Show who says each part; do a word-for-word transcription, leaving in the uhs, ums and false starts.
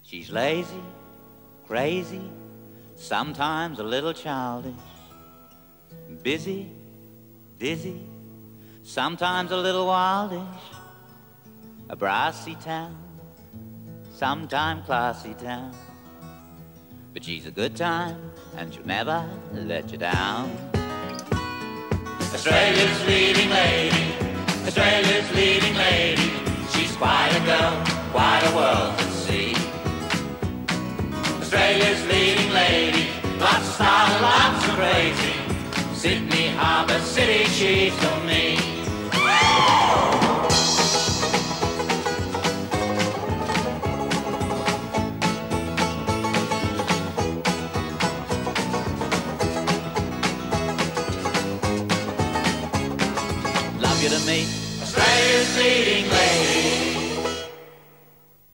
Speaker 1: She's lazy, crazy, sometimes a little childish, busy, dizzy, sometimes a little wildish. A brassy town, sometime classy town, but she's a good time and she'll never let you down. Australia's leading lady, Australia's leading lady. She's quite a girl, quite a world to see. Australia's leading lady, lots of style, lots of crazy. Sydney Harbour City, she's for me.